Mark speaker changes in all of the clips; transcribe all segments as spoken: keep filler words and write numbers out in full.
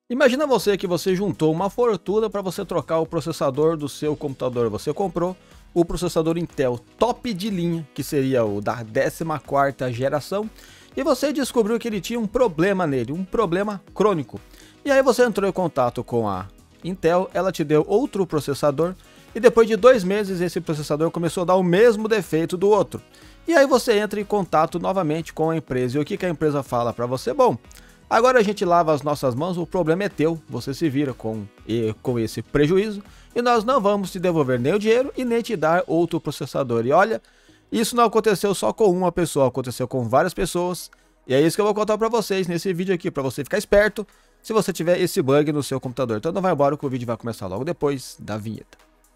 Speaker 1: Imagina você que você juntou uma fortuna para você trocar o processador do seu computador. Você comprou o processador Intel top de linha, que seria o da décima quarta geração, e você descobriu que ele tinha um problema nele, um problema crônico. E aí você entrou em contato com a Intel, ela te deu outro processador, e depois de dois meses esse processador começou a dar o mesmo defeito do outro. E aí você entra em contato novamente com a empresa, e o que, que a empresa fala para você? Bom, agora a gente lava as nossas mãos, o problema é teu, você se vira com, e, com esse prejuízo, e nós não vamos te devolver nem o dinheiro e nem te dar outro processador. E olha, isso não aconteceu só com uma pessoa, aconteceu com várias pessoas, e é isso que eu vou contar para vocês nesse vídeo aqui, para você ficar esperto se você tiver esse bug no seu computador. Então não vai embora que o vídeo vai começar logo depois da vinheta.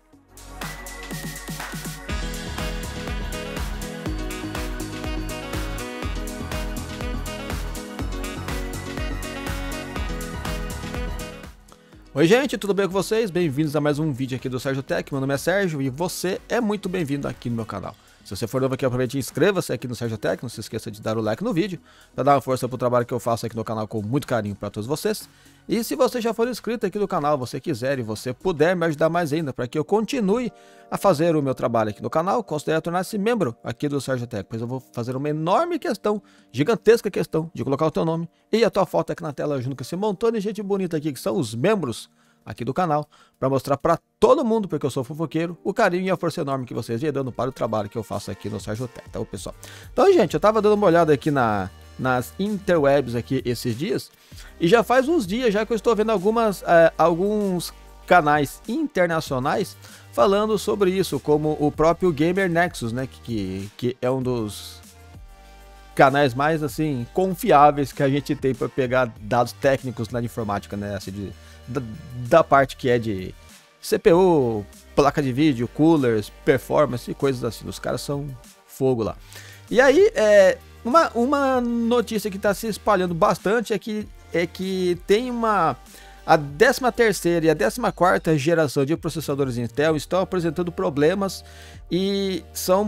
Speaker 1: Oi gente, tudo bem com vocês? Bem-vindos a mais um vídeo aqui do Sérgio Tech. Meu nome é Sérgio e você é muito bem-vindo aqui no meu canal. Se você for novo aqui, aproveite e inscreva-se aqui no Sérgio Tech. Não se esqueça de dar o like no vídeo, para dar uma força para o trabalho que eu faço aqui no canal com muito carinho para todos vocês. E se você já for inscrito aqui no canal, você quiser e você puder me ajudar mais ainda para que eu continue a fazer o meu trabalho aqui no canal, considere tornar-se membro aqui do Sérgio Tech, pois eu vou fazer uma enorme questão, gigantesca questão, de colocar o teu nome e a tua foto aqui na tela junto com esse montão de gente bonita aqui que são os membros aqui do canal, para mostrar para todo mundo, porque eu sou fofoqueiro, o carinho e a força enorme que vocês vêm dando para o trabalho que eu faço aqui no Sérgio Tech, tá, pessoal? Então, gente, eu tava dando uma olhada aqui na, nas interwebs aqui esses dias, e já faz uns dias já que eu estou vendo algumas, é, alguns canais internacionais falando sobre isso, como o próprio Gamer Nexus, né, que, que é um dos canais mais, assim, confiáveis que a gente tem para pegar dados técnicos na informática, né, assim, de Da, da parte que é de C P U, placa de vídeo, coolers, performance e coisas assim. Os caras são fogo lá. E aí, é, uma, uma notícia que está se espalhando bastante é que, é que tem uma... A décima terceira e a décima quarta geração de processadores Intel estão apresentando problemas, e são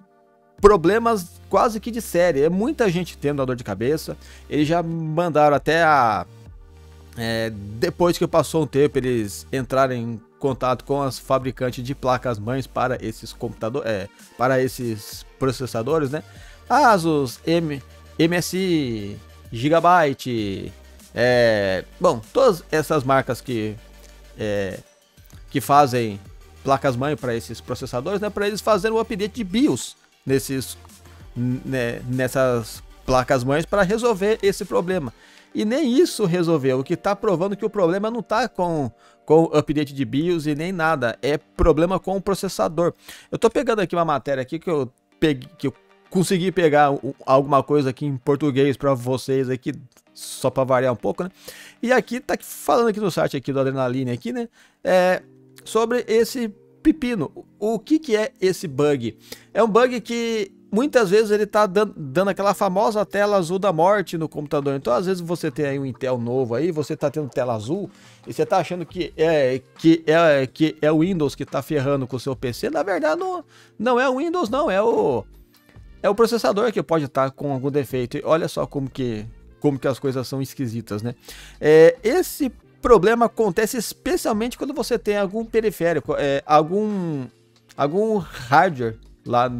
Speaker 1: problemas quase que de série. É muita gente tendo a dor de cabeça. Eles já mandaram até a... É, depois que passou um tempo, eles entraram em contato com as fabricantes de placas-mães para esses computadores, é, para esses processadores, né? Asus, M, MSI, Gigabyte, é, bom, todas essas marcas que é, que fazem placas-mãe para esses processadores, né? Para eles fazerem um update de BIOS nesses, né, nessas placas-mães para resolver esse problema. E nem isso resolveu, o que está provando que o problema não está com, com o update de BIOS e nem nada, é problema com o processador. Eu estou pegando aqui uma matéria aqui que eu, peguei, que eu consegui pegar alguma coisa aqui em português para vocês aqui, só para variar um pouco, né? E aqui tá falando aqui no site aqui do Adrenaline aqui, né? É, sobre esse pepino. O que que é esse bug? É um bug que muitas vezes ele tá dando, dando aquela famosa tela azul da morte no computador. Então às vezes você tem aí um Intel novo aí, você tá tendo tela azul e você tá achando que é que é que é o Windows que tá ferrando com o seu P C. Na verdade não, não é o Windows não, é o é o processador que pode estar com algum defeito. E olha só como que como que as coisas são esquisitas, né? É, esse problema acontece especialmente quando você tem algum periférico, é, algum algum hardware lá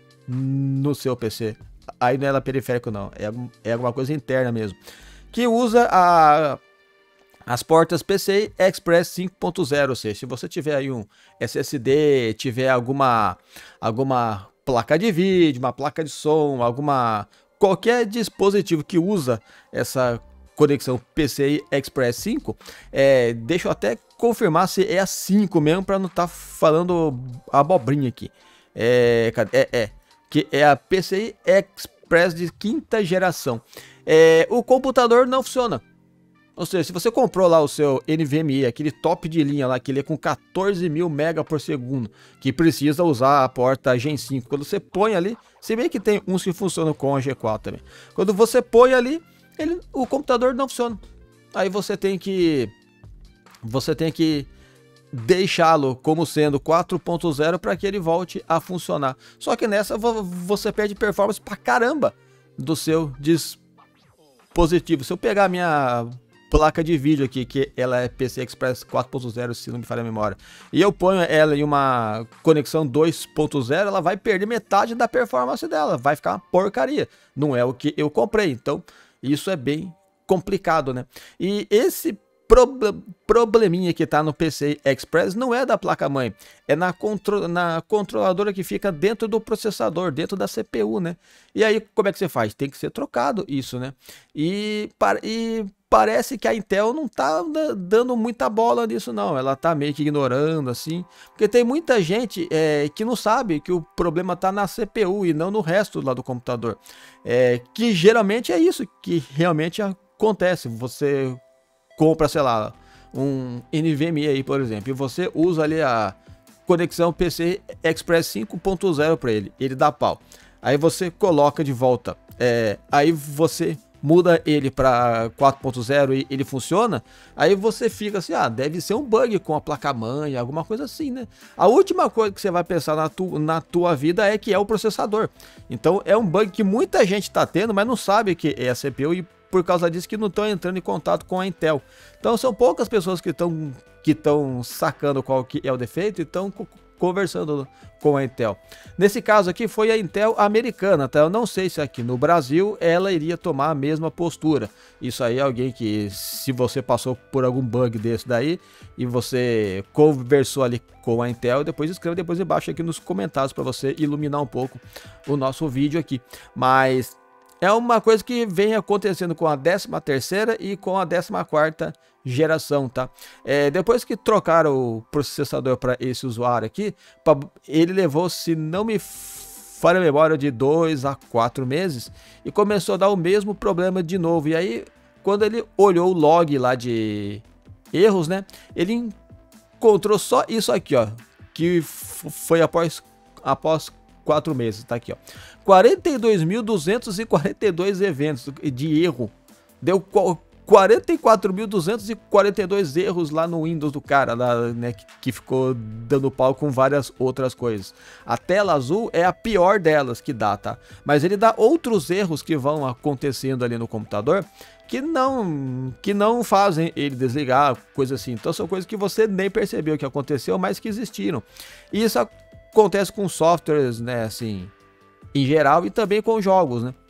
Speaker 1: no seu P C. Aí não é periférico não, é, é alguma coisa interna mesmo, que usa a, as portas P C I Express cinco ponto zero, ou seja, se você tiver aí um S S D, tiver alguma, alguma placa de vídeo, uma placa de som, alguma qualquer dispositivo que usa essa conexão P C I Express cinco, é, deixa eu até confirmar se é a cinco mesmo, para não estar tá falando abobrinha aqui. É, é, é que é a P C I Express de quinta geração. É, o computador não funciona. Ou seja, se você comprou lá o seu N V M e, aquele top de linha lá, que ele é com quatorze mil megas por segundo, que precisa usar a porta Gen cinco, quando você põe ali, se bem que tem uns que funcionam com a G quatro também. Quando você põe ali, ele, o computador não funciona. Aí você tem que... Você tem que... deixá-lo como sendo quatro ponto zero para que ele volte a funcionar. Só que nessa você perde performance pra caramba do seu dispositivo. Se eu pegar minha placa de vídeo aqui, que ela é P C I Express quatro ponto zero, se não me falha a memória, e eu ponho ela em uma conexão dois ponto zero, ela vai perder metade da performance dela, vai ficar uma porcaria, não é o que eu comprei. Então isso é bem complicado, né? E esse Proble probleminha que tá no P C I Express não é da placa-mãe, é na, contro na controladora que fica dentro do processador, dentro da C P U, né? E aí, como é que você faz? Tem que ser trocado isso, né? E, e parece que a Intel não tá dando muita bola nisso, não. Ela tá meio que ignorando, assim, porque tem muita gente é, que não sabe que o problema tá na C P U e não no resto lá do computador. É, que geralmente é isso que realmente acontece. Você compra, sei lá, um N V M e aí, por exemplo, e você usa ali a conexão P C I Express cinco ponto zero para ele, ele dá pau. Aí você coloca de volta, é, aí você muda ele para quatro ponto zero e ele funciona, aí você fica assim, ah, deve ser um bug com a placa-mãe, alguma coisa assim, né? A última coisa que você vai pensar na, tu, na tua vida é que é o processador. Então é um bug que muita gente está tendo, mas não sabe que é a C P U e por causa disso que não estão entrando em contato com a Intel. Então são poucas pessoas que estão que estão sacando qual que é o defeito e estão conversando com a Intel. Nesse caso aqui foi a Intel americana, tá? Eu não sei se aqui no Brasil ela iria tomar a mesma postura. Isso aí é alguém que, se você passou por algum bug desse daí e você conversou ali com a Intel, depois escreva depois embaixo aqui nos comentários para você iluminar um pouco o nosso vídeo aqui. Mas é uma coisa que vem acontecendo com a décima terceira e com a décima quarta geração, tá? É, depois que trocaram o processador para esse usuário aqui, pra, ele levou, se não me falha a memória, de dois a quatro meses e começou a dar o mesmo problema de novo. E aí, quando ele olhou o log lá de erros, né? Ele encontrou só isso aqui, ó, que foi após após quatro meses, tá aqui, ó, quarenta e dois mil duzentos e quarenta e dois eventos de erro, deu quarenta e quatro mil duzentos e quarenta e dois erros lá no Windows do cara, lá, né, que, que ficou dando pau com várias outras coisas. A tela azul é a pior delas que dá, tá? Mas ele dá outros erros que vão acontecendo ali no computador que não, que não fazem ele desligar, coisa assim. Então são coisas que você nem percebeu que aconteceu, mas que existiram. E isso acontece com softwares, né, assim, em geral, e também com jogos, né?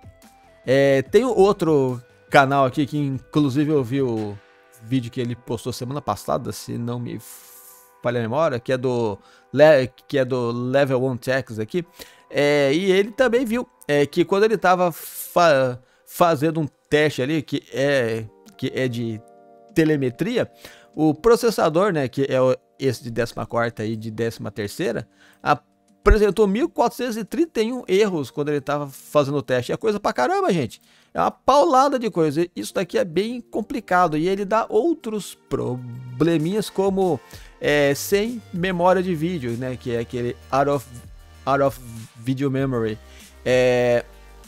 Speaker 1: É, tem outro canal aqui que inclusive eu vi o vídeo que ele postou semana passada, se não me falha a memória, que é do que é do Level um Techs aqui, é, e ele também viu é, que quando ele estava fa fazendo um teste ali que é que é de telemetria, o processador, né, que é o, esse de décima quarta e de décima terceira, apresentou mil quatrocentos e trinta e um erros quando ele estava fazendo o teste. É coisa pra caramba, gente. É uma paulada de coisa. Isso daqui é bem complicado e ele dá outros probleminhas, como é, sem memória de vídeo, né, que é aquele out of, out of video memory. É,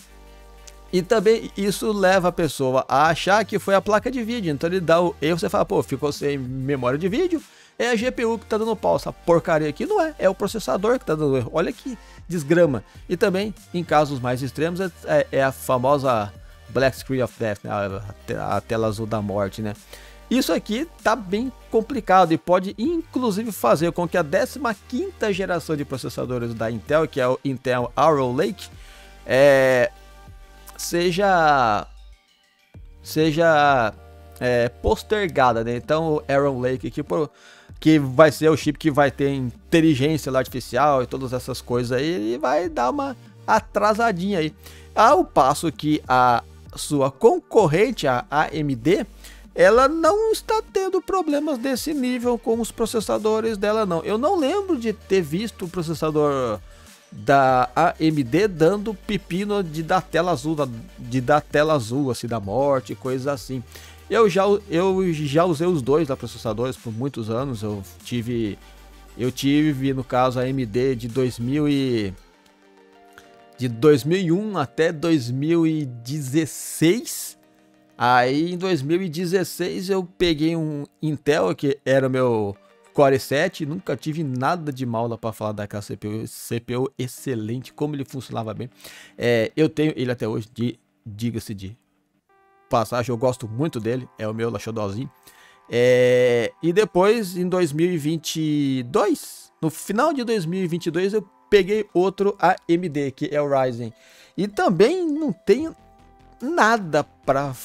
Speaker 1: e também isso leva a pessoa a achar que foi a placa de vídeo. Então ele dá o erro, você fala, pô, ficou sem memória de vídeo, é a G P U que tá dando pau. Essa porcaria aqui não é, é o processador que tá dando erro. Olha que desgrama. E também, em casos mais extremos, é, é a famosa Black Screen of Death, né? a, a tela azul da morte, né? Isso aqui tá bem complicado e pode inclusive fazer com que a décima quinta geração de processadores da Intel, que é o Intel Arrow Lake, é, seja seja é, postergada, né? Então o Arrow Lake aqui, que vai ser o chip que vai ter inteligência artificial e todas essas coisas aí, ele vai dar uma atrasadinha aí, ao passo que a sua concorrente, a A M D, ela não está tendo problemas desse nível com os processadores dela, não. Eu não lembro de ter visto o processador da A M D dando pepino de dar tela azul, de dar tela azul, assim, da morte, coisas assim. Eu já, eu já usei os dois da processadores por muitos anos. Eu tive, eu tive no caso a A M D de dois mil e de dois mil e um até dois mil e dezesseis. Aí em dois mil e dezesseis eu peguei um Intel que era o meu Core sete, nunca tive nada de mal lá para falar daquela C P U, C P U excelente, como ele funcionava bem. É, eu tenho ele até hoje, diga-se de passagem, eu gosto muito dele, é o meu laxodózinho. É, e depois, em dois mil e vinte e dois, no final de dois mil e vinte e dois, eu peguei outro A M D, que é o Ryzen. E também não tenho nada para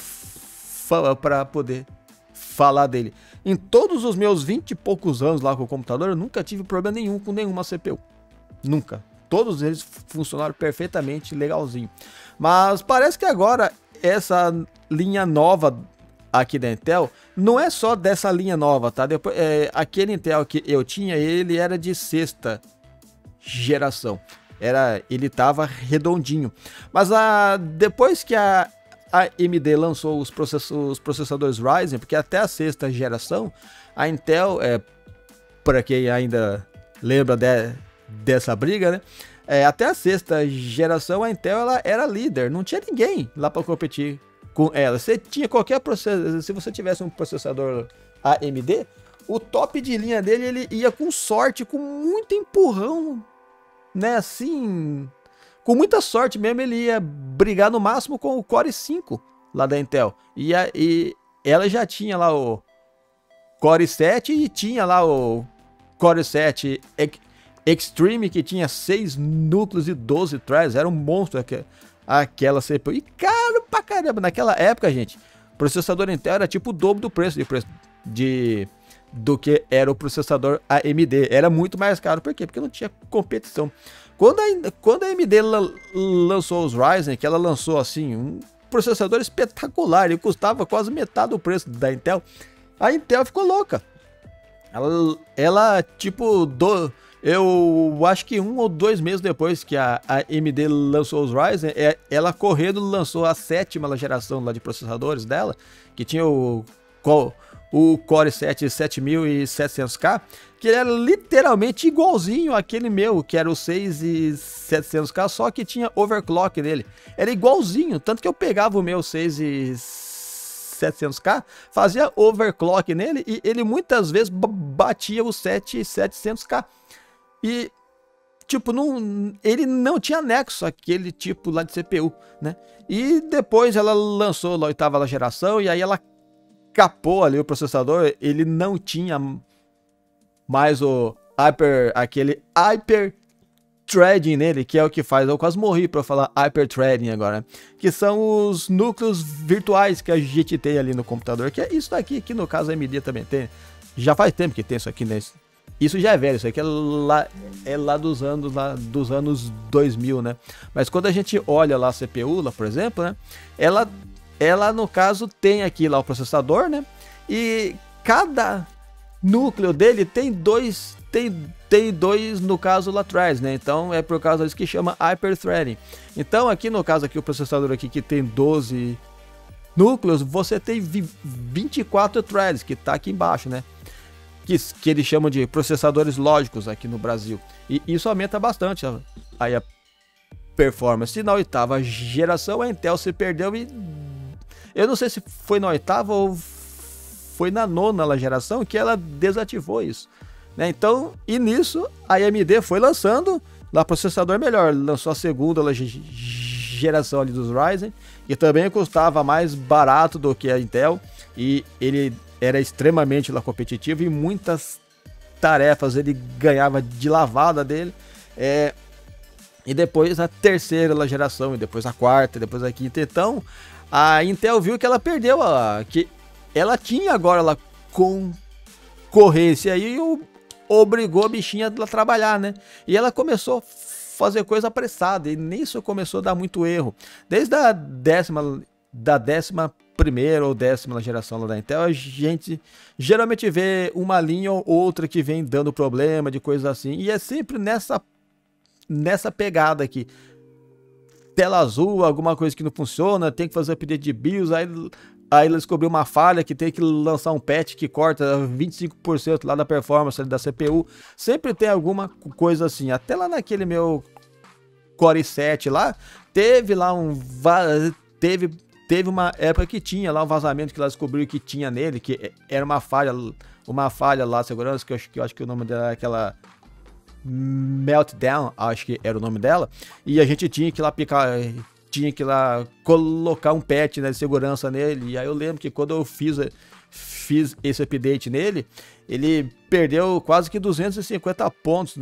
Speaker 1: para poder falar dele. Em todos os meus vinte e poucos anos lá com o computador, eu nunca tive problema nenhum com nenhuma C P U. Nunca. Todos eles funcionaram perfeitamente, legalzinho. Mas parece que agora essa linha nova aqui da Intel não é só dessa linha nova, tá? Depois, é, aquele Intel que eu tinha, ele era de sexta geração. Era, ele tava redondinho. Mas a, depois que a A M D lançou os, process, os processadores Ryzen, porque até a sexta geração, a Intel, é, para quem ainda lembra de, dessa briga, né? É, até a sexta geração, a Intel ela era líder, não tinha ninguém lá para competir com ela. Você tinha qualquer processador, se você tivesse um processador A M D, o top de linha dele ele ia com sorte, com muito empurrão, né? Assim, com muita sorte mesmo, ele ia brigar no máximo com o Core cinco lá da Intel. E, a, e ela já tinha lá o Core sete e tinha lá o Core sete Extreme, que tinha seis núcleos e doze threads. Era um monstro aqu aquela C P U. E caro pra caramba. Naquela época, gente, o processador Intel era tipo o dobro do preço de, preço de do que era o processador A M D. Era muito mais caro. Por quê? Porque não tinha competição. Quando a, quando a A M D lançou os Ryzen, que ela lançou assim um processador espetacular, ele custava quase metade do preço da Intel, a Intel ficou louca. Ela, ela tipo, do, eu acho que um ou dois meses depois que a, a A M D lançou os Ryzen, é, ela correndo lançou a sétima geração lá de processadores dela, que tinha o, o Core sete sete mil e setecentos K, que ele era literalmente igualzinho àquele meu, que era o seis e setecentos K, só que tinha overclock nele. Era igualzinho, tanto que eu pegava o meu seis e setecentos K, fazia overclock nele e ele muitas vezes batia o sete e setecentos K. E, tipo, não, ele não tinha nexo aquele tipo lá de C P U, né? E depois ela lançou a oitava geração e aí ela capou ali o processador, ele não tinha mais o hyper, aquele hyper threading nele, que é o que faz, eu quase morri para falar hyper threading agora, que são os núcleos virtuais que a gente tem ali no computador, que é isso daqui, que no caso a A M D também tem, já faz tempo que tem isso aqui, né? Isso já é velho, isso aqui é lá, é lá dos anos lá dos anos dois mil, né? Mas quando a gente olha lá a C P U, lá, por exemplo, né? Ela, ela no caso tem aqui lá o processador, né? E cada núcleo dele tem dois, tem, tem dois no caso lá atrás, né? Então é por causa disso que chama hyperthreading. Então aqui no caso aqui o processador aqui que tem doze núcleos, você tem vinte e quatro threads que tá aqui embaixo, né? Que, que eles chamam de processadores lógicos aqui no Brasil. E isso aumenta bastante a, aí a performance. E na oitava geração a Intel se perdeu e eu não sei se foi na oitava ou foi na nona geração que ela desativou isso, né? Então, e nisso a A M D foi lançando lá processador melhor, lançou a segunda geração ali dos Ryzen, que também custava mais barato do que a Intel e ele era extremamente lá competitivo e muitas tarefas ele ganhava de lavada dele. É, e depois a terceira geração, e depois a quarta, e depois a quinta. Então a Intel viu que ela perdeu, a, que ela tinha agora lá concorrência e o, obrigou a bichinha a trabalhar, né? E ela começou a fazer coisa apressada e nisso começou a dar muito erro. Desde a décima, da décima primeira ou décima geração lá da Intel, a gente geralmente vê uma linha ou outra que vem dando problema de coisas assim. E é sempre nessa, nessa pegada aqui. Tela azul, alguma coisa que não funciona, tem que fazer update de BIOS, aí, aí ela descobriu uma falha que tem que lançar um patch que corta vinte e cinco por cento lá da performance da C P U. Sempre tem alguma coisa assim. Até lá naquele meu Core sete lá, teve lá um... Teve... Teve uma época que tinha lá um vazamento que ela descobriu que tinha nele, que era uma falha, uma falha lá de segurança, que eu acho que, eu acho que o nome dela é aquela Meltdown, acho que era o nome dela, e a gente tinha que lá picar, tinha que ir lá colocar um patch, né, de segurança nele. E aí eu lembro que quando eu fiz, fiz esse update nele, ele perdeu quase que duzentos e cinquenta pontos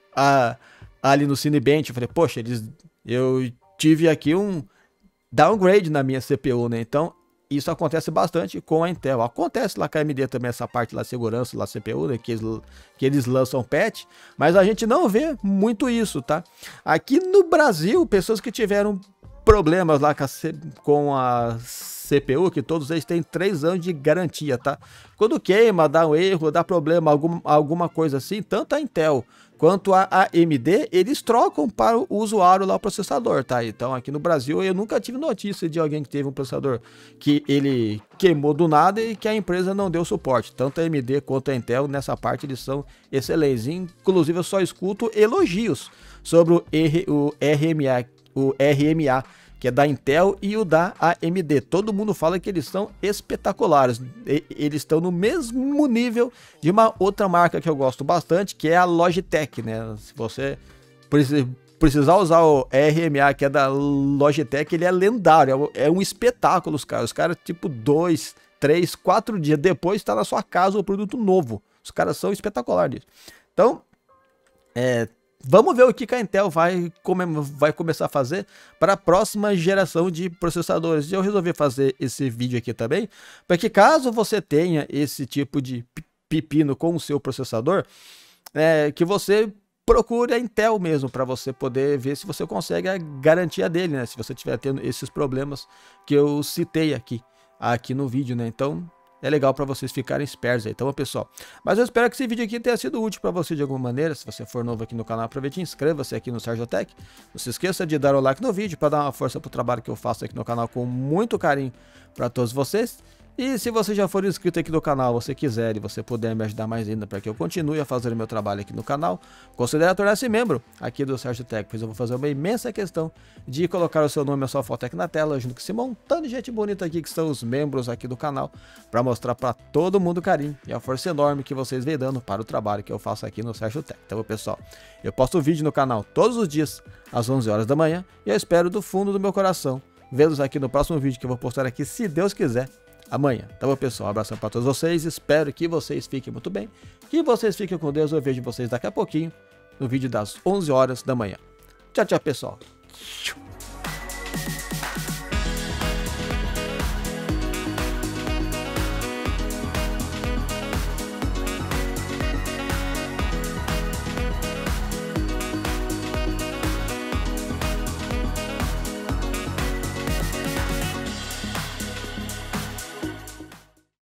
Speaker 1: a, ali no Cinebench. Eu falei, poxa, eles, eu tive aqui um downgrade na minha C P U, né? Então isso acontece bastante com a Intel. Acontece lá com a A M D também, essa parte lá de segurança, lá C P U, né, que, eles, que eles lançam patch, mas a gente não vê muito isso, tá? Aqui no Brasil, pessoas que tiveram problemas lá com a, C, com a C P U, que todos eles têm três anos de garantia, tá? Quando queima, dá um erro, dá problema, algum, alguma coisa assim, tanto a Intel quanto a A M D, eles trocam para o usuário lá o processador, tá? Então aqui no Brasil eu nunca tive notícia de alguém que teve um processador que ele queimou do nada e que a empresa não deu suporte. Tanto a A M D quanto a Intel nessa parte eles são excelentes. Inclusive eu só escuto elogios sobre o, R, o R M A, o R M A, que é da Intel, e o da A M D. Todo mundo fala que eles são espetaculares. Eles estão no mesmo nível de uma outra marca que eu gosto bastante, que é a Logitech, né? Se você precisar usar o R M A, que é da Logitech, ele é lendário, é um espetáculo, os caras. Os caras, tipo, dois, três, quatro dias depois está na sua casa o produto novo. Os caras são espetaculares. Então, é... vamos ver o que a Intel vai, come, vai começar a fazer para a próxima geração de processadores. E eu resolvi fazer esse vídeo aqui também, porque caso você tenha esse tipo de pepino com o seu processador, é, que você procure a Intel mesmo, para você poder ver se você consegue a garantia dele, né? Se você estiver tendo esses problemas que eu citei aqui, aqui no vídeo, né? Então é legal para vocês ficarem espertos aí, então, pessoal. Mas eu espero que esse vídeo aqui tenha sido útil para você de alguma maneira. Se você for novo aqui no canal, aproveite e inscreva-se aqui no Sarjotech. Não se esqueça de dar o like no vídeo para dar uma força para o trabalho que eu faço aqui no canal com muito carinho para todos vocês. E se você já for inscrito aqui no canal, você quiser e você puder me ajudar mais ainda para que eu continue a fazer o meu trabalho aqui no canal, considere tornar-se membro aqui do Sarjotech, pois eu vou fazer uma imensa questão de colocar o seu nome e a sua foto aqui na tela, junto com esse montão de gente bonita aqui que são os membros aqui do canal, para mostrar para todo mundo o carinho e a força enorme que vocês vêm dando para o trabalho que eu faço aqui no Sarjotech. Então, pessoal, eu posto vídeo no canal todos os dias, às onze horas da manhã, e eu espero do fundo do meu coração vê-los aqui no próximo vídeo que eu vou postar aqui, se Deus quiser, amanhã. Então, pessoal, um abração para todos vocês, espero que vocês fiquem muito bem, que vocês fiquem com Deus. Eu vejo vocês daqui a pouquinho no vídeo das onze horas da manhã. Tchau, tchau, pessoal.